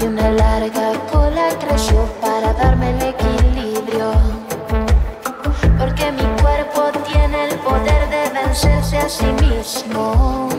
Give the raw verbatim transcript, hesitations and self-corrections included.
y una larga cola creció para darme el equilibrio. Porque mi cuerpo tiene el poder de vencerse a sí mismo.